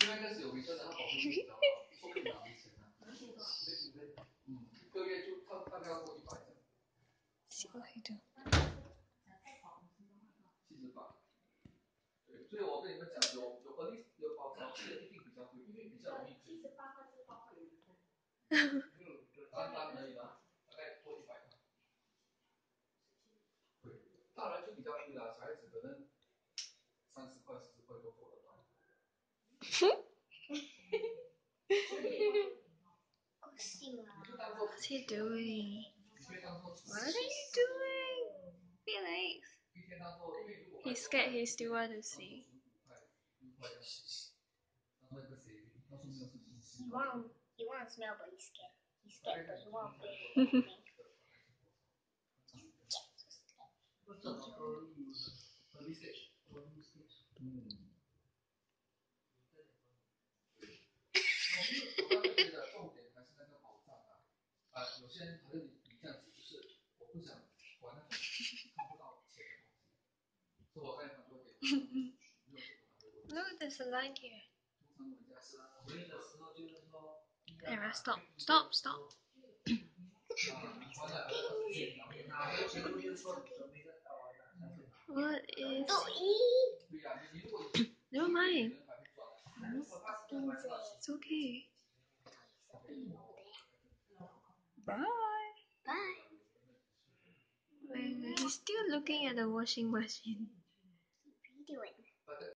See what he do. What's he doing? What are you doing, Felix? He's scared. He still want to see. He wants to smell, but he's scared. He's scared, but he won't feel. Look, there's a line here. There, stop. What is... Never mind. It's okay. Bye. Bye. Wait, he's still looking at the washing machine. Video it.